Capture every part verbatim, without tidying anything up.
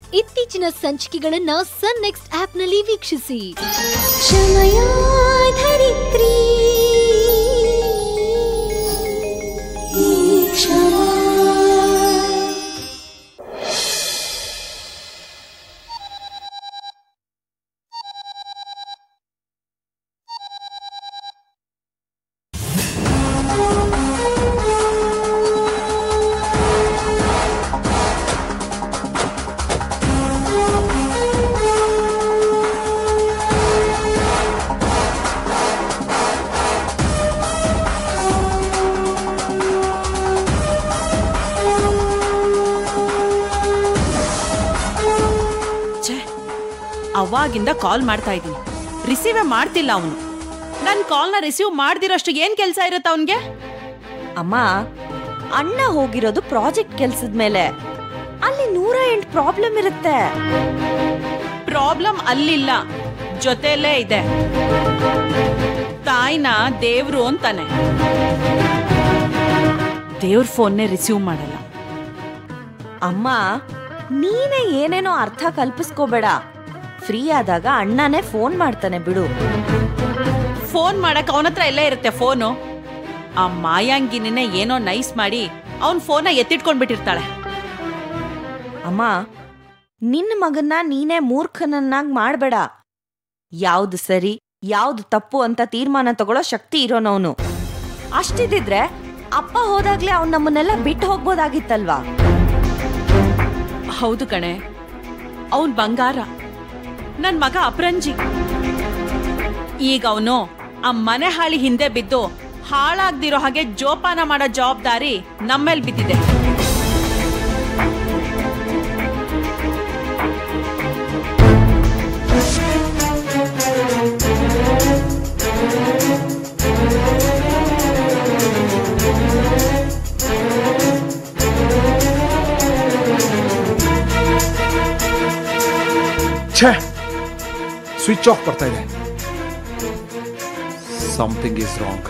ಇತ್ತೀಚಿನ ಸಂಚಿಕೆಗಳನ್ನ ಸನ್ next app ನಲ್ಲಿ ವೀಕ್ಷಿಸಿ. ಕ್ಷಮಯಾಧರಿತ್ರಿ ಕ್ಷಮಾ ಅವಾಗಿಂದ ಕಾಲ್ ಮಾಡ್ತಾ ಇದ್ದೀನಿ, ರಿಸೀವೇ ಮಾಡ್ತಿಲ್ಲ ಅವನು. ನನ್ನ ಕಾಲ್ನ ರಿಸೀವ್ ಮಾಡ್ದಿರೋಷ್ಟು ಏನ್ ಕೆಲಸ ಇರುತ್ತೆ ಅವನ್ಗೆ? ಅಮ್ಮ, ಅಣ್ಣ ಹೋಗಿರೋದು ಪ್ರಾಜೆಕ್ಟ್ ಕೆಲ್ಸದ ಮೇಲೆ. ಅಲ್ಲಿ ನೂರ ಎಂಟು ಪ್ರಾಬ್ಲಮ್ ಇರುತ್ತೆ. ಪ್ರಾಬ್ಲಮ್ ಅಲ್ಲಿಲ್ಲ, ಜೊತೆಲೇ ಇದೆ. ತಾಯಿನ ದೇವ್ರು ಅಂತಾನೆ, ದೇವ್ರ ಫೋನ್ನೇ ರಿಸೀವ್ ಮಾಡಲ್ಲ. ಅಮ್ಮ, ನೀನೇ ಏನೇನೋ ಅರ್ಥ ಕಲ್ಪಿಸ್ಕೋಬೇಡ. ಫ್ರೀ ಆದಾಗ ಅಣ್ಣನೇ ಫೋನ್ ಮಾಡ್ತಾನೆ ಬಿಡು. ಫೋನ್ ಮಾಡಕ್ ಅವನ ಹತ್ರ ಎಲ್ಲ ಇರುತ್ತೆ ಫೋನು. ಆ ಮಾಯಾಂಗಿನೇ ಏನೋ ನೈಸ್ ಮಾಡಿ ಅವನ್ ಫೋನ ಎತ್ತಿಟ್ಕೊಂಡ್ಬಿಟ್ಟಿರ್ತಾಳೆ. ಅಮ್ಮ, ನಿನ್ನ ಮಗನ್ನ ನೀನೇ ಮೂರ್ಖನನ್ನಾಗ್ ಮಾಡ್ಬೇಡ. ಯಾವ್ದು ಸರಿ ಯಾವ್ದು ತಪ್ಪು ಅಂತ ತೀರ್ಮಾನ ತಗೊಳ್ಳೋ ಶಕ್ತಿ ಇರೋನವನು. ಅಷ್ಟಿದ್ರೆ ಅಪ್ಪ ಹೋದಾಗ್ಲೇ ಅವ್ನು ನಮ್ಮನ್ನೆಲ್ಲ ಬಿಟ್ಟು ಹೋಗ್ಬೋದಾಗಿತ್ತಲ್ವಾ? ಹೌದು ಕಣೆ, ಅವನ್ ಬಂಗಾರ, ನನ್ ಮಗ ಅಪರಂಜಿ. ಈಗ ಅವನು ಆ ಮನೆ ಹಾಳಿ ಹಿಂದೆ ಬಿದ್ದು ಹಾಳಾಗ್ದಿರೋ ಹಾಗೆ ಜೋಪಾನ ಮಾಡೋ ಜವಾಬ್ದಾರಿ ನಮ್ಮೇಲ್ ಬಿದ್ದಿದೆ. ಛೇ, ಸ್ವಿಚ್ ಆಫ್ ಬರ್ತಾ ಇದೆ. Something is wrong.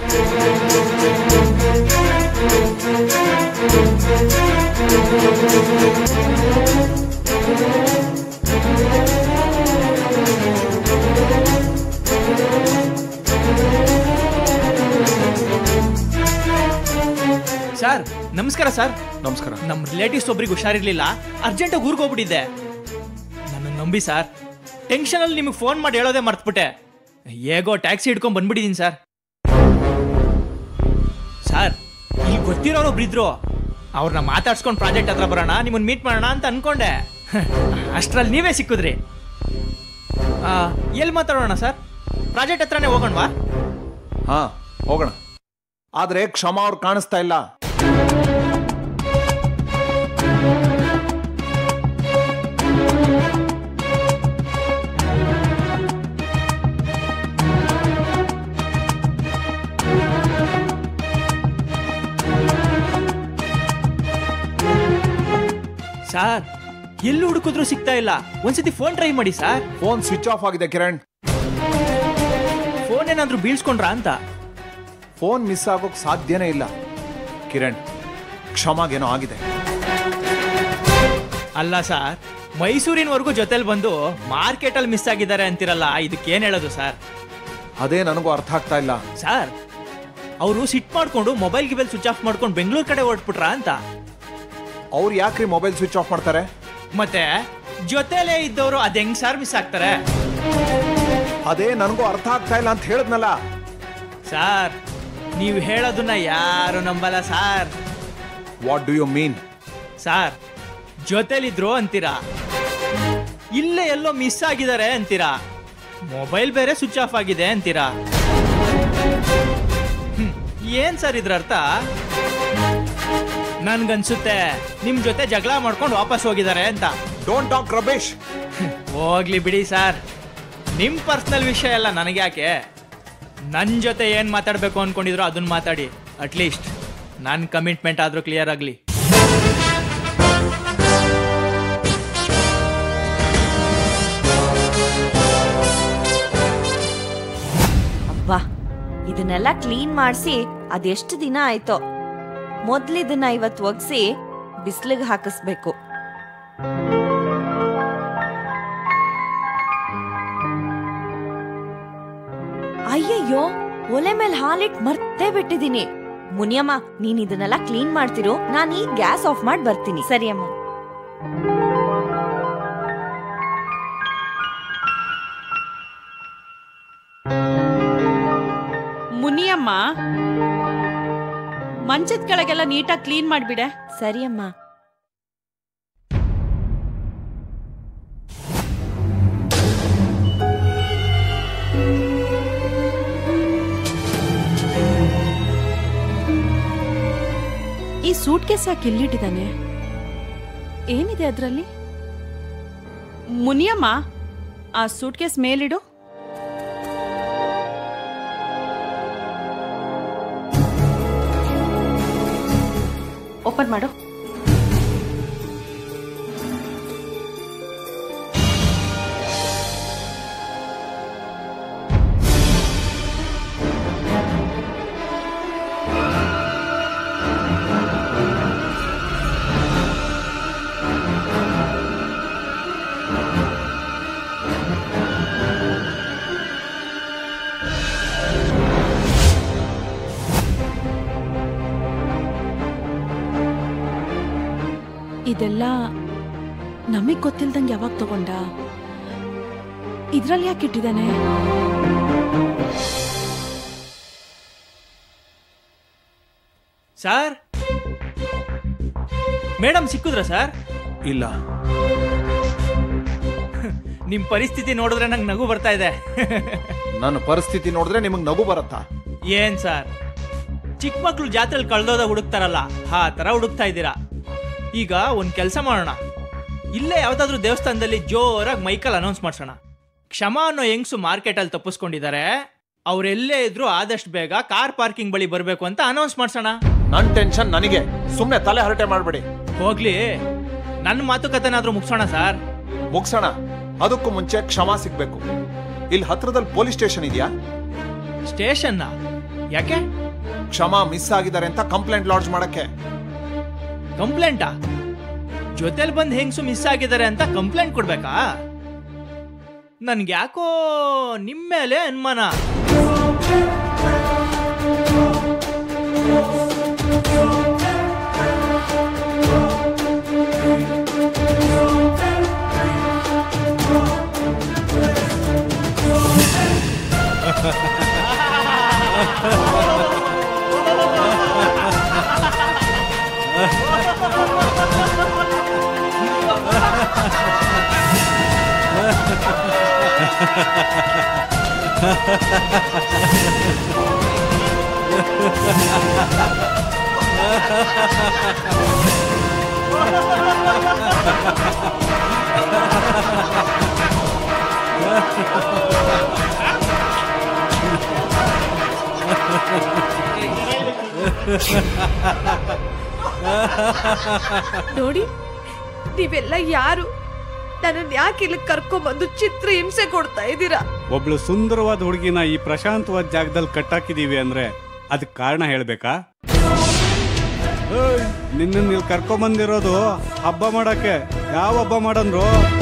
ಸರ್ ನಮಸ್ಕಾರ. ಸರ್ ನಮಸ್ಕಾರ. ನಮ್ಮ ರಿಲೇಟಿವ್ಸ್ ಒಬ್ರಿಗೆ ಹುಷಾರಿರ್ಲಿಲ್ಲ, ಅರ್ಜೆಂಟಾಗಿ ಊರಿಗೆ ಹೋಗ್ಬಿಟ್ಟಿದ್ದೆ. ನನ್ನ ನಂಬಿ ಸರ್, ಟೆನ್ಷನ್ ಅಲ್ಲಿ ನಿಮಗೆ ಫೋನ್ ಮಾಡಿ ಹೇಳೋದೇ ಮರ್ತ್ಬಿಟ್ಟೆ. ಹೇಗೋ ಟ್ಯಾಕ್ಸಿ ಹಿಡ್ಕೊಂಡ್ ಬಂದ್ಬಿಟ್ಟಿದ್ದೀನಿ ಸರ್. ಸರ್, ಇಲ್ಲಿ ಗೊತ್ತಿರೋರು ಒಬ್ರಿದ್ರು, ಅವ್ರನ್ನ ಮಾತಾಡ್ಸ್ಕೊಂಡು ಪ್ರಾಜೆಕ್ಟ್ ಹತ್ರ ಬರೋಣ, ನಿಮ್ಮನ್ನ ಮೀಟ್ ಮಾಡೋಣ ಅಂತ ಅನ್ಕೊಂಡೆ. ಅಷ್ಟ್ರಲ್ಲಿ ನೀವೇ ಸಿಕ್ಕಿದ್ರಿ. ಎಲ್ಲಿ ಮಾತಾಡೋಣ ಸರ್? ಪ್ರಾಜೆಕ್ಟ್ ಹತ್ರನೇ ಹೋಗೋಣವಾ? ಹಾ, ಹೋಗೋಣ. ಆದ್ರೆ ಕ್ಷಮಾ ಅವ್ರು ಕಾಣಿಸ್ತಾ ಇಲ್ಲ. ಸರ್, ಎಲ್ಲಿ ಹುಡುಕಿದ್ರು ಸಿಗ್ತಾ ಇಲ್ಲ. ಒಂದ್ಸತಿ ಫೋನ್ ಟ್ರೈ ಮಾಡಿ ಸರ್. ಫೋನ್ ಸ್ವಿಚ್ ಆಫ್ ಆಗಿದೆ ಕಿರಣ್. ಫೋನ್ ಏನಾದ್ರೂ ಬೀಳ್ಸ್ಕೊಂಡ್ರಾ ಅಂತ. ಫೋನ್ ಮಿಸ್ ಆಗೋಕ್ ಸಾಧ್ಯನೇ ಇಲ್ಲ ಕಿರಣ್. ಕ್ಷಮಾಗೇನೋ ಆಗಿದೆ. ಅಲ್ಲ ಸರ್, ಮೈಸೂರಿನವರೆಗೂ ಜೊತೆಲಿ ಬಂದು ಮಾರ್ಕೆಟ್ ಅಲ್ಲಿ ಮಿಸ್ ಆಗಿದ್ದಾರೆ ಅಂತಿರಲ್ಲ, ಇದಕ್ಕೆ ಏನ್ ಹೇಳೋದು ಸರ್? ಅದೇ ನನಗೂ ಅರ್ಥ ಆಗ್ತಾ ಇಲ್ಲ ಸರ್. ಅವರು ಸಿಟ್ ಮಾಡ್ಕೊಂಡು ಮೊಬೈಲ್ ಗಿಬೈಲ್ ಸ್ವಿಚ್ ಆಫ್ ಮಾಡ್ಕೊಂಡು ಬೆಂಗಳೂರು ಕಡೆ ಹೊರಟ್ಬಿಟ್ರಾ ಅಂತ. ಅವ್ರು ಯಾಕ್ರಿ ಮೊಬೈಲ್ ಸ್ವಿಚ್ ಆಫ್ ಮಾಡ್ತಾರೆ? ಮತ್ತೆ ಜೊತೆಲೇ ಇದ್ದವರು ಅದ್ ಹೆಂಗ್ ಸರ್ ಮಿಸ್ ಆಗ್ತಾರೆ? ಅದೇ ನನಗೂ ಅರ್ಥ ಆಗ್ತಾ ಇಲ್ಲ ಅಂತ ಹೇಳಿದ್ನಲ್ಲ ಸರ್. ನೀವು ಹೇಳೋದನ್ನ ಯಾರು ನಂಬಲ್ಲ sir. What do you mean? Sir, ಜೊತೆಲಿದ್ರು ಅಂತೀರಾ, ಇಲ್ಲೇ ಎಲ್ಲೋ ಮಿಸ್ ಆಗಿದ್ದಾರೆ ಅಂತೀರಾ, ಮೊಬೈಲ್ ಬೇರೆ ಸ್ವಿಚ್ ಆಫ್ ಆಗಿದೆ ಅಂತೀರಾ. ಏನ್ ಸರ್ ಇದ್ರ ಅರ್ಥ? ನನ್ಗನ್ಸುತ್ತೆ ನಿಮ್ ಜೊತೆ ಜಗಳ ಮಾಡ್ಕೊಂಡು ವಾಪಸ್ ಹೋಗಿದ್ದಾರೆ ಅಂತ. Don't talk rubbish. ಹೋಗ್ಲಿ ಬಿಡಿ ಸರ್, ನಿಮ್ ಪರ್ಸನಲ್ ವಿಷಯ ಎಲ್ಲ ನನಗೆ ಯಾಕೆ? ನನ್ ಜೊತೆ ಏನ್ ಮಾತಾಡ್ಬೇಕು ಅನ್ಕೊಂಡಿದ್ರು ಅದನ್ನ ಮಾತಾಡಿ. ಅಟ್ಲೀಸ್ಟ್ ನನ್ ಕಮಿಟ್ಮೆಂಟ್ ಆದ್ರೂ ಕ್ಲಿಯರ್ ಆಗ್ಲಿ. ಅಬ್ಬಾ, ಇದನ್ನೆಲ್ಲ ಕ್ಲೀನ್ ಮಾಡಿಸಿ ಅದೆಷ್ಟು ದಿನ ಆಯ್ತೋ. ಮೊದ್ಲಿದನ್ನ ಇವತ್ತು ಒಗ್ಸಿ ಬಿಸ್ಲಿಗೆ ಹಾಕಿಸ್ಬೇಕು. ಅಯ್ಯೋ ಒಲೆ ಮೇಲೆ ಹಾಲಿಟ್ ಮರ್ತೇ ಬಿಟ್ಟಿದೀನಿ. ಮುನಿಯಮ್ಮ ನೀನ್ ಇದನ್ನೆಲ್ಲ ಕ್ಲೀನ್ ಮಾಡ್ತಿರೋ, ನಾನ್ ಈ ಗ್ಯಾಸ್ ಆಫ್ ಮಾಡಿ ಬರ್ತೀನಿ. ಸರಿ ಅಮ್ಮ. ಮುನಿಯಮ್ಮ ಮಂಚದ ಕೆಳಗೆಲ್ಲ ನೀಟಾಗಿ ಕ್ಲೀನ್ ಮಾಡ್ಬಿಡೆ. ಸರಿ ಅಮ್ಮ. ಈ ಸೂಟ್ ಕೇಸ್ ಯಾಕೆ ಇಲ್ಲಿಟ್ಟಿದ್ದಾನೆ? ಏನಿದೆ ಅದರಲ್ಲಿ? ಮುನಿಯಮ್ಮ ಆ ಸೂಟ್ ಕೇಸ್ ಮೇಲಿಡು. ಓಪನ್ ಮಾಡು. ಇದೆಲ್ಲ ನಮಗ್ ಗೊತ್ತಿಲ್ದಂಗೆ ಯಾವಾಗ ತಗೊಂಡ? ಇದ್ರಲ್ಲಿ ಯಾಕೆ ಇಟ್ಟಿದ್ದಾನೆ? ಸರ್, ಮೇಡಮ್ ಸಿಕ್ಕಿದ್ರ ಸರ್? ಇಲ್ಲ. ನಿಮ್ ಪರಿಸ್ಥಿತಿ ನೋಡಿದ್ರೆ ನಂಗೆ ನಗು ಬರ್ತಾ ಇದೆ. ನನ್ನ ಪರಿಸ್ಥಿತಿ ನೋಡಿದ್ರೆ ನಿಮಗ್ ನಗು ಬರುತ್ತಾ? ಏನ್ ಸರ್, ಚಿಕ್ಕ ಮಕ್ಳು ಜಾತ್ರೆಯಲ್ಲಿ ಕಳ್ದೋದ ಹುಡುಕ್ತಾರಲ್ಲ ಆ ತರ ಹುಡುಕ್ತಾ ಇದ್ದೀರಾ. ಈಗ ಒಂದ್ ಕೆಲಸ ಮಾಡೋಣ, ಇಲ್ಲೇ ಯಾವ್ದಾದ್ರು ದೇವಸ್ಥಾನದಲ್ಲಿ ಜೋರಾಗಿ ಮೈಕಲ್ ಅನೌನ್ಸ್ ಮಾಡ್ಸೋಣ. ಕ್ಷಮಾ ಅನ್ನೋ ಹೆಂಗ್ಸು ಮಾರ್ಕೆಟ್ ಅಲ್ಲಿ ತಪ್ಪಿಸ್ಕೊಂಡಿದ್ದಾರೆ, ಅವ್ರೆಲ್ಲೇ ಇದ್ರು ಆದಷ್ಟು ಬೇಗ ಕಾರ್ ಪಾರ್ಕಿಂಗ್ ಬಳಿ ಬರ್ಬೇಕು ಅಂತ ಅನೌನ್ಸ್ ಮಾಡ್ಸೋಣ. ನನ್ ಟೆನ್ಷನ್ ನನಗೆ, ಸುಮ್ನೆ ತಲೆ ಹರಟೆ ಮಾಡ್ಬೇಡಿ. ಹೋಗ್ಲಿ, ನನ್ನ ಮಾತುಕತೆನಾದ್ರೂ ಮುಗಿಸೋಣ ಸರ್. ಮುಗ್ಸೋಣ. ಅದಕ್ಕೂ ಮುಂಚೆ ಕ್ಷಮಾ ಸಿಗ್ಬೇಕು. ಇಲ್ಲಿ ಹತ್ರದಲ್ಲಿ ಪೊಲೀಸ್ ಸ್ಟೇಷನ್ ಇದೆಯಾ? ಸ್ಟೇಷನ್ ಯಾಕೆ? ಕ್ಷಮಾ ಮಿಸ್ ಆಗಿದ್ದಾರೆ ಅಂತ ಕಂಪ್ಲೇಂಟ್ ಲಾಡ್ಜ್ ಮಾಡಕ್ಕೆ. ಕಂಪ್ಲೇಂಟಾ? ಜೊತೆಲಿ ಬಂದ್ ಹೆಂಗ್ಸು ಮಿಸ್ ಆಗಿದ್ದಾರೆ ಅಂತ ಕಂಪ್ಲೇಂಟ್ ಕೊಡ್ಬೇಕಾ? ನನ್ಗೆ ಯಾಕೋ ನಿಮ್ಮ ಮೇಲೆ ಅನುಮಾನ. ನೋಡಿ, ನೀವೆಲ್ಲ ಯಾರು? ನನ್ನನ್ನು ಯಾಕೆ ಇಲ್ಲಿ ಕರ್ಕೊಂಡ್ಬಂದು ಚಿತ್ರ ಹಿಂಸೆ ಕೊಡ್ತಾ ಇದ್ದೀರಾ? ಒಬ್ಳು ಸುಂದರವಾದ ಹುಡುಗಿನ ಈ ಪ್ರಶಾಂತವಾದ ಜಾಗದಲ್ಲಿ ಕಟ್ಟಾಕಿದೀವಿ ಅಂದ್ರೆ ಅದಕ್ಕೆ ಕಾರಣ ಹೇಳ್ಬೇಕಾ? ನಿನ್ನ ಇಲ್ಲಿ ಕರ್ಕೊಂಬಂದಿರೋದು ಹಬ್ಬ ಮಾಡಕ್ಕೆ. ಯಾವ ಹಬ್ಬ ಮಾಡಂದ್ರು?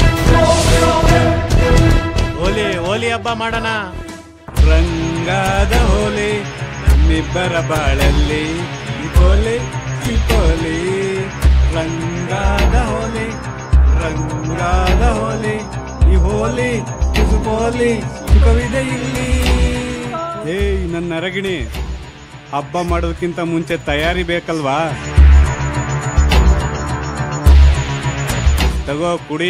ಹೋಲಿ ಹೋಲಿ ಹಬ್ಬ ಮಾಡೋಣ. ರಂಗಾದ ಹೋಲಿ ನಿಬ್ಬರ ಬಾಳಲ್ಲಿ, ಹೋಲಿ ಹೋಲಿ ರಂಗಾದ ಹೋಲಿ, ರಂಗಾದ ಹೋಲಿ ಈ ಹೋಲಿ ಹೋಲಿ ಸುಖವಿದೆ ಇಲ್ಲಿ. ಏಯ್ ನನ್ನ ಅರಗಿಣಿ, ಹಬ್ಬ ಮಾಡೋದಕ್ಕಿಂತ ಮುಂಚೆ ತಯಾರಿ ಬೇಕಲ್ವಾ? ತಗೋ ಕುಡಿ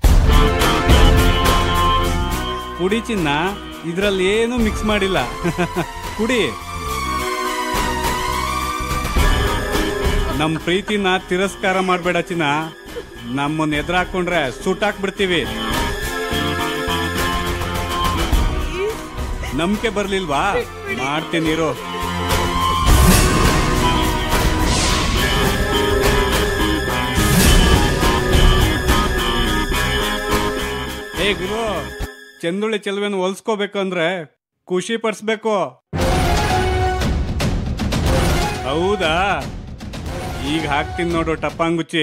ಕುಡಿ ಚಿನ್ನ, ಇದ್ರಲ್ಲಿ ಏನು ಮಿಕ್ಸ್ ಮಾಡಿಲ್ಲ. ಕುಡಿ. ನಮ್ ಪ್ರೀತಿನ ತಿರಸ್ಕಾರ ಮಾಡ್ಬೇಡ ಚಿನ್ನ. ನಮ್ಮನ್ನ ಎದುರಾಕೊಂಡ್ರೆ ಸುಟ್ಟಾಕ್ಬಿಡ್ತೀವಿ. ನಂಬಿಕೆ ಬರ್ಲಿಲ್ವಾ? ಮಾಡ್ತೀನಿರೋ. ಏ ಗುರು, ಚಂದುಳ್ಳಿ ಚೆಲುವೆನ ಹೊಲ್ಸ್ಕೋಬೇಕಂದ್ರೆ ಖುಷಿ ಪಡಿಸ್ಬೇಕು. ಹೌದಾ? ಈಗ ಹಾಕ್ತೀನಿ ನೋಡು ಟಪ್ಪಾಂಗುಚ್ಚಿ.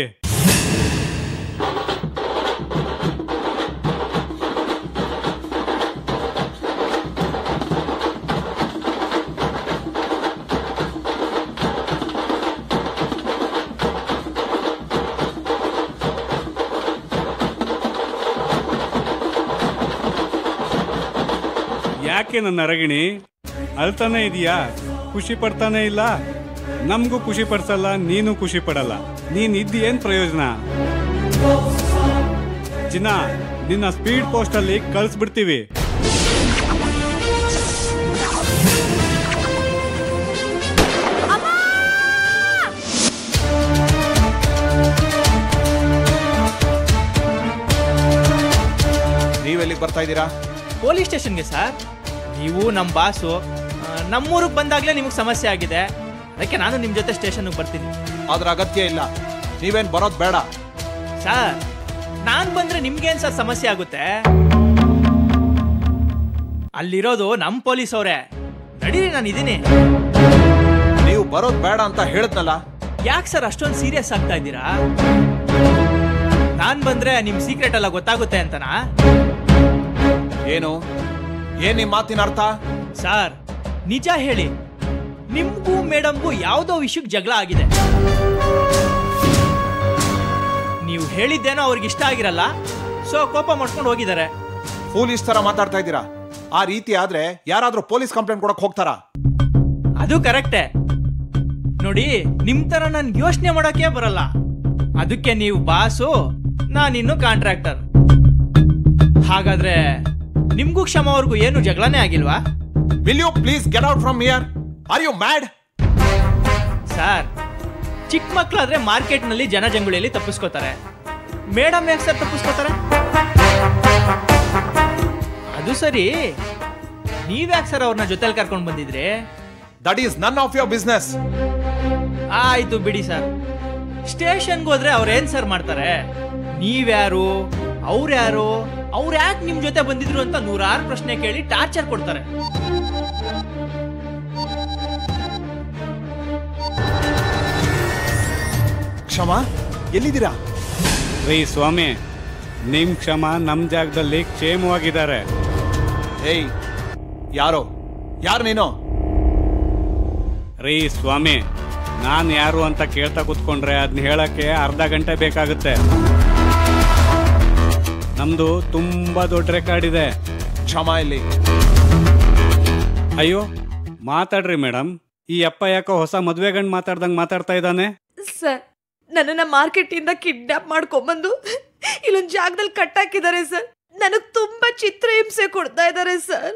ಯಾಕೆ ನನ್ನ ಅರಗಿಣಿ ಅಳ್ತಾನೆ ಇದೀಯಾ? ಖುಷಿ ಪಡ್ತಾನೆ ಇಲ್ಲ. ನಮಗೂ ಖುಷಿ ಪಡ್ಸಲ್ಲ, ನೀನು ಖುಷಿ ಪಡಲ್ಲ. ನೀನ್ ಇದ್ದಿ ಏನ್ ಪ್ರಯೋಜನ? ಚಿನ್ನ, ನಿನ್ನ ಸ್ಪೀಡ್ ಪೋಸ್ಟ್ ಅಲ್ಲಿ ಕಳ್ಸ್ಬಿಡ್ತೀವಿ. ನೀವೆಲ್ಲಿಗೆ ಬರ್ತಾ ಇದ್ದೀರಾ? ಪೊಲೀಸ್ ಸ್ಟೇಷನ್ಗೆ ಸರ್. ನೀವು ನಮ್ಮ ಬಾಸು, ನಮ್ಮೂರಿಗೆ ಬಂದಾಗಲೇ ನಿಮಗೆ ಸಮಸ್ಯೆ ಆಗಿದೆ, ಅದಕ್ಕೆ ನಾನು ನಿಮ್ಮ ಜೊತೆ ಸ್ಟೇಷನ್ಗೆ ಬರ್ತೀನಿ. ಅದ್ರ ಅಗತ್ಯ ಇಲ್ಲ, ನೀವೇನು ಬರೋದು ಬೇಡ. ಸರ್, ನಾನು ಬಂದ್ರೆ ನಿಮ್ಗೇನು ಸರ್ ಸಮಸ್ಯೆ ಆಗುತ್ತೆ? ಅಲ್ಲಿರೋದು ನಮ್ಮ ಪೊಲೀಸ್ ಅವರೇ. ನಡೀರಿ, ನಾನು ಇದೀನಿ. ನೀವು ಬರೋದು ಬೇಡ ಅಂತ ಹೇಳಿದ್ನಲ್ಲ. ಯಾಕೆ ಸರ್ ಅಷ್ಟೊಂದು ಸೀರಿಯಸ್ ಆಗ್ತಾ ಇದ್ದೀರಾ? ನಾನ್ ಬಂದ್ರೆ ನಿಮ್ ಸೀಕ್ರೆಟ್ ಎಲ್ಲ ಗೊತ್ತಾಗುತ್ತೆ ಅಂತನಾ? ಏನು ಏನ್ ನಿಮ್ ಮಾತಿನ ಅರ್ಥ? ಸರ್, ನಿಜ ಹೇಳಿ, ನಿಮ್ಗೂ ಮೇಡಮ್ಗೂ ಯಾವ್ದೋ ವಿಷಯಕ್ಕೆ ಜಗಳ ಆಗಿದೆ. ನೀವು ಹೇಳಿದ್ದೇನೋ ಅವ್ರಿಗೆ ಇಷ್ಟ ಆಗಿರಲ್ಲ, ಸೊ ಕೋಪ ಮಾಡ್ಕೊಂಡು ಹೋಗಿದ್ದಾರೆ. ಪೊಲೀಸ್ ತರ ಮಾತಾಡ್ತಾ ಇದ್ದೀರಾ. ಆ ರೀತಿ ಆದ್ರೆ ಯಾರಾದ್ರೂ ಪೊಲೀಸ್ ಕಂಪ್ಲೇಂಟ್ ಕೊಡಕ್ ಹೋಗ್ತಾರಾ? ಅದು ಕರೆಕ್ಟೇ. ನೋಡಿ, ನಿಮ್ ತರ ನನ್ಗೆ ಯೋಚನೆ ಮಾಡೋಕೆ ಬರಲ್ಲ. ಅದಕ್ಕೆ ನೀವು ಬಾಸು, ನಾನಿನ್ನು ಕಾಂಟ್ರಾಕ್ಟರ್. ಹಾಗಾದ್ರೆ ನಿಮ್ಗೂ ಕ್ಷಮ ಅವ್ರಿಗೂ ಏನು ಜಗಳನೇ ಆಗಿಲ್ವಾ? Will you please get out from here? Are you mad? Sir, ಚಿಕ್ಕ ಮಕ್ಕಳಾದ್ರೆ ಮಾರ್ಕೆಟ್ ನಲ್ಲಿ ಜನಜಂಗುಳಿಯಲ್ಲಿ ತಪ್ಪಿಸ್ಕೋತಾರೆ. ಮೇಡಮ್ ಯಾಕೆ ಸರ್ ತಪ್ಪಿಸ್ಕೋತಾರೆ? ಅದು ಸರಿ, ನೀವ್ಯಾಕೆ ಸರ್ ಅವ್ರನ್ನ ಜೊತೆಲಿ ಕರ್ಕೊಂಡು ಬಂದಿದ್ರಿ? That is none of your business. ಆಯ್ತು ಬಿಡಿ ಸರ್. ಸ್ಟೇಷನ್ಗೆ ಹೋದ್ರೆ ಅವ್ರೇನ್ ಸರ್ ಮಾಡ್ತಾರೆ? ನೀವ್ಯಾರು, ಅವ್ರ್ಯಾರು, ಅವ್ರು ಯಾಕೆ ನಿಮ್ ಜೊತೆ ಬಂದಿದ್ರು ಅಂತ ನೂರಾರು ಪ್ರಶ್ನೆ ಕೇಳಿ ಟಾರ್ಚರ್ ಕೊಡ್ತಾರೆ. ಕ್ಷಮ, ಎಲ್ಲಿದ್ದೀರಾ? ರೀ ಸ್ವಾಮಿ, ನಿಮ್ ಕ್ಷಮ ನಮ್ ಜಾಗದಲ್ಲಿ ಕ್ಷೇಮವಾಗಿದ್ದಾರೆ. ಏಯ್, ಯಾರೋ ಯಾರು ನೀನು? ರೀ ಸ್ವಾಮಿ, ನಾನು ಯಾರು ಅಂತ ಕೇಳ್ತಾ ಕೂತ್ಕೊಂಡ್ರೆ ಅದನ್ನ ಹೇಳಕ್ಕೆ ಅರ್ಧ ಗಂಟೆ ಬೇಕಾಗುತ್ತೆ. ನಮ್ದು ತುಂಬಾ ದೊಡ್ಡ ರೆಕಾರ್ಡ್ ಇದೆ. ಕ್ಷಮ ಇಲ್ಲಿ. ಅಯ್ಯೋ, ಮಾತಾಡ್ರಿ ಮೇಡಮ್. ಈ ಅಪ್ಪ ಯಾಕೋ ಹೊಸ ಮದ್ವೆ ಗಂಡು ಮಾತಾಡ್ದಂಗ್ ಮಾತಾಡ್ತಾ ಇದ್ದಾನೆ. ಸರ್, ನನ್ನನ್ನ ಮಾರ್ಕೆಟ್ ಇಂದ ಕಿಡ್ನಾಪ್ ಮಾಡ್ಕೊಂಡ್ಬಂದು ಇಲ್ಲೊಂದು ಜಾಗದಲ್ಲಿ ಕಟ್ಟಾಕಿದ್ದಾರೆ ಸರ್. ನನಗ್ ತುಂಬಾ ಚಿತ್ರಹಿಂಸೆ ಕೊಡ್ತಾ ಇದ್ದಾರೆ ಸರ್.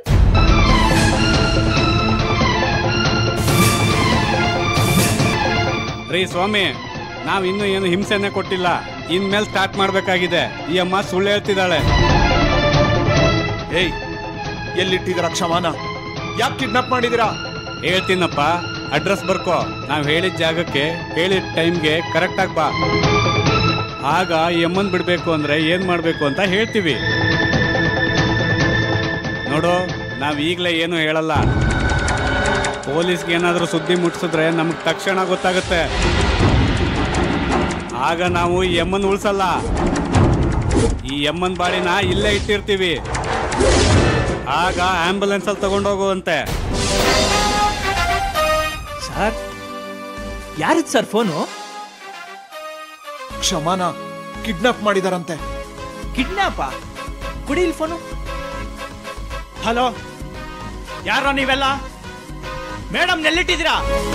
ರೀ ಸ್ವಾಮಿ, ನಾವ್ ಇನ್ನು ಏನು ಹಿಂಸೆನೆ ಕೊಟ್ಟಿಲ್ಲ. ಇನ್ಮೇಲೆ ಸ್ಟಾರ್ಟ್ ಮಾಡ್ಬೇಕಾಗಿದೆ. ಈ ಅಮ್ಮ ಸುಳ್ಳು ಹೇಳ್ತಿದ್ದಾಳೆ. ಏಯ್, ಎಲ್ಲಿಟ್ಟಿದ್ದೀರಾ ಕ್ಷಮಾನ? ಯಾಕೆ ಕಿಡ್ನಾಪ್ ಮಾಡಿದೀರಾ? ಹೇಳ್ತೀನಪ್ಪ, ಅಡ್ರೆಸ್ ಬರ್ಕೋ. ನಾವ್ ಹೇಳಿದ ಜಾಗಕ್ಕೆ ಹೇಳಿದ ಟೈಮ್ಗೆ ಕರೆಕ್ಟ್ ಆಗಿ ಬಾ. ಆಗ ಈ ಅಮ್ಮನ್ ಬಿಡ್ಬೇಕು ಅಂದ್ರೆ ಏನ್ ಮಾಡ್ಬೇಕು ಅಂತ ಹೇಳ್ತೀವಿ. ನೋಡು, ನಾವ್ ಈಗ್ಲೇ ಏನು ಹೇಳಲ್ಲ. ಪೊಲೀಸ್ಗೆ ಏನಾದ್ರೂ ಸುದ್ದಿ ಮುಟ್ಸಿದ್ರೆ ನಮ್ಗೆ ತಕ್ಷಣ ಗೊತ್ತಾಗುತ್ತೆ. ಆಗ ನಾವು ಈ ಎಮ್ಮನ್ ಉಳಿಸಲ್ಲ. ಈ ಎಮ್ಮನ್ ಬಾಡಿನ ಇಲ್ಲೇ ಇಟ್ಟಿರ್ತೀವಿ. ಆಗ ಆಂಬುಲೆನ್ಸ್ ಅಲ್ಲಿ ತಗೊಂಡೋಗುವಂತೆ. ಸರ್, ಯಾರಿದ್ ಸರ್ ಫೋನು? ಕ್ಷಮಾನ ಕಿಡ್ನಾಪ್ ಮಾಡಿದಾರಂತೆ. ಕಿಡ್ನಾಪ? ಕುಡಿ ಇಲ್ಲಿ ಫೋನು. ಹಲೋ, ಯಾರೋ ನೀವೆಲ್ಲ? ಮೇಡಮ್ ನೆಲ್ಲಿಟ್ಟಿದ್ದೀರಾ?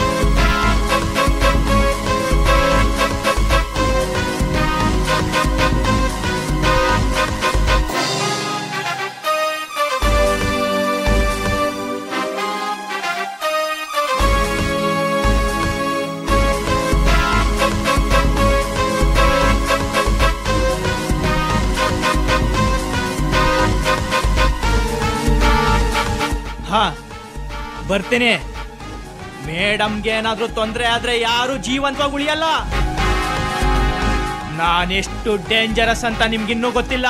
ಹಾ, ಬರ್ತೇನೆ. ಮೇಡಮ್ಗೆ ಏನಾದ್ರೂ ತೊಂದರೆ ಆದ್ರೆ ಯಾರು ಜೀವಂತವಾಗಿ ಉಳಿಯಲ್ಲ. ನಾನೆಷ್ಟು ಡೇಂಜರಸ್ ಅಂತ ನಿಮ್ಗಿನ್ನೂ ಗೊತ್ತಿಲ್ಲ.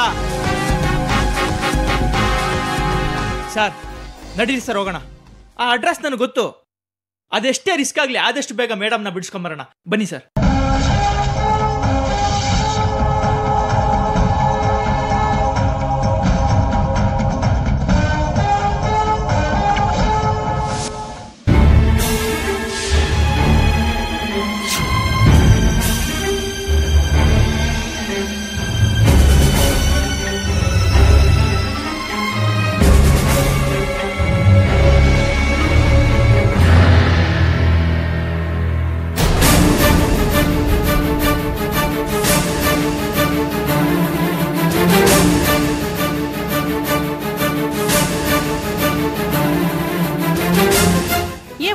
ಸರ್, ನಡೀರಿ ಸರ್, ಹೋಗೋಣ. ಆ ಅಡ್ರೆಸ್ ನನಗೆ ಗೊತ್ತು. ಅದೆಷ್ಟೇ ರಿಸ್ಕ್ ಆಗ್ಲಿ ಆದಷ್ಟು ಬೇಗ ಮೇಡಮ್ನ ಬಿಡಿಸ್ಕೊಂಬರೋಣ. ಬನ್ನಿ ಸರ್.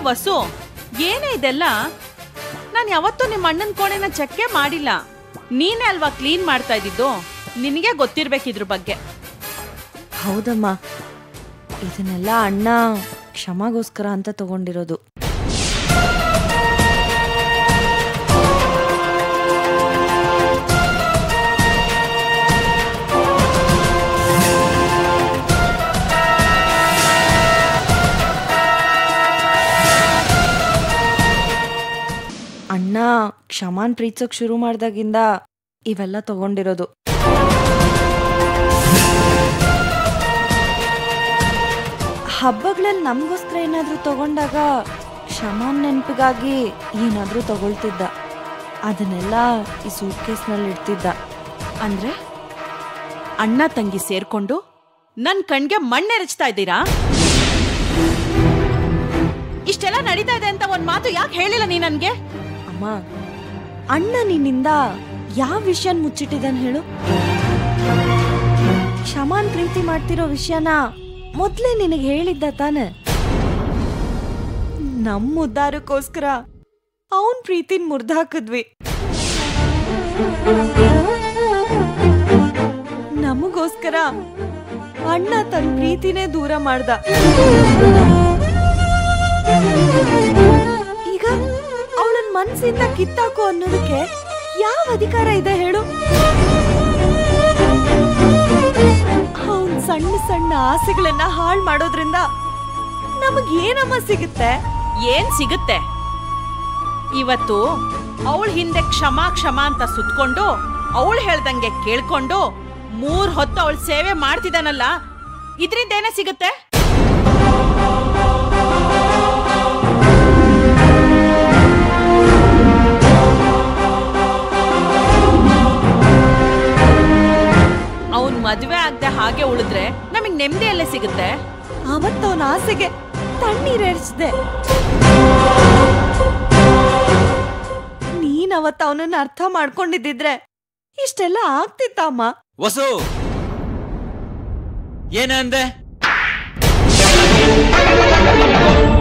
ವಸು, ಏನೇ ಇದೆಲ್ಲ? ನಾನು ಯಾವತ್ತೂ ನಿಮ್ಮ ಅಣ್ಣನ ಕೋಣೆನ ಚೆಕ್ಕೆ ಮಾಡಿಲ್ಲ. ನೀನೇ ಅಲ್ವಾ ಕ್ಲೀನ್ ಮಾಡ್ತಾ ಇದ್ದಿದ್ದು, ನಿನಗೆ ಗೊತ್ತಿರ್ಬೇಕಿದ್ರ ಬಗ್ಗೆ. ಹೌದಮ್ಮ, ಇದನ್ನೆಲ್ಲ ಅಣ್ಣ ಕ್ಷಮಾಗೋಸ್ಕರ ಅಂತ ತಗೊಂಡಿರೋದು. ಅಣ್ಣ ಕ್ಷಮಾನ್ ಪ್ರೀತಿಸೋಕ್ ಶುರು ಮಾಡ್ದಾಗಿಂದ ಇವೆಲ್ಲ ತಗೊಂಡಿರೋದು. ಹಬ್ಬಗಳಲ್ಲಿ ನಮಗೋಸ್ಕರ ಏನಾದ್ರೂ ತಗೊಂಡಾಗ ಕ್ಷಮಾನ್ ನೆನಪಿಗಾಗಿ ಏನಾದ್ರೂ ತಗೊಳ್ತಿದ್ದ. ಅದನ್ನೆಲ್ಲ ಈ ಸೂಟ್ ಕೇಸ್ನಲ್ಲಿ ಇಡ್ತಿದ್ದ. ಅಂದ್ರೆ ಅಣ್ಣ ತಂಗಿ ಸೇರ್ಕೊಂಡು ನನ್ ಕಣ್ಗೆ ಮಣ್ಣೆರಚ್ತಾ ಇದ್ದೀರಾ? ಇಷ್ಟೆಲ್ಲ ನಡೀತಾ ಇದೆ ಅಂತ ಒಂದ್ ಮಾತು ಯಾಕೆ ಹೇಳಿಲ್ಲ ನೀ ನನ್ಗೆ? ಅಮ್ಮ, ಅಣ್ಣ ನಿನ್ನಿಂದ ಯಾವ ವಿಷಯ ಮುಚ್ಚಿಟ್ಟಿದ್ದಾನೆ ಹೇಳು? ಕ್ಷಮಾನ್ ಪ್ರೀತಿ ಮಾಡ್ತಿರೋ ವಿಷಯನ ಮೊದ್ಲೇ ನಿನಗೆ ಹೇಳಿದ್ದ ತಾನೆ. ನಮ್ಮ ಉದ್ಧಾರಕ್ಕೋಸ್ಕರ ಅವನ್ ಪ್ರೀತಿನ ಮುರ್ದಾಕಿದ್ವಿ. ನಮಗೋಸ್ಕರ ಅಣ್ಣ ತನ್ನ ಪ್ರೀತಿನೇ ದೂರ ಮಾಡ್ದ. ಈಗ ಅವಳನ್ ಮನ್ಸಿಂದ ಕಿತ್ತಾಕು ಅನ್ನೋದಕ್ಕೆ ಯಾವ ಅಧಿಕಾರ ಇದೆ ಹೇಳು? ಅವನ್ ಸಣ್ಣ ಸಣ್ಣ ಆಸೆಗಳನ್ನ ಹಾಳು ಮಾಡೋದ್ರಿಂದ ನಮಗ್ ಏನಮ್ಮ ಸಿಗುತ್ತೆ? ಏನ್ ಸಿಗುತ್ತೆ? ಇವತ್ತು ಅವಳ ಹಿಂದೆ ಕ್ಷಮಾ ಕ್ಷಮಾ ಅಂತ ಸುತ್ಕೊಂಡು ಅವಳು ಹೇಳ್ದಂಗೆ ಕೇಳ್ಕೊಂಡು ಮೂರ್ ಹೊತ್ತು ಅವಳ ಸೇವೆ ಮಾಡ್ತಿದ್ದಾನಲ್ಲ, ಇದ್ರಿಂದ ಏನೇ ಸಿಗುತ್ತೆ? ಅವನ್ ಮದ್ವೆ ಆಗದೆ ಹಾಗೆ ಉಳಿದ್ರೆ ನಮಗ್ ನೆಮ್ಮದಿ ಎಲ್ಲೇ ಸಿಗುತ್ತೆ? ಅವತ್ತವನ ಆಸೆಗೆ ತಣ್ಣೀರೇರಿಸಿದೆ. ನೀನ್ ಅವತ್ತ ಅವನನ್ನ ಅರ್ಥ ಮಾಡ್ಕೊಂಡಿದ್ದಿದ್ರೆ ಇಷ್ಟೆಲ್ಲ ಆಗ್ತಿತ್ತಮ್ಮ. ವಸು, ಏನಂದೆ?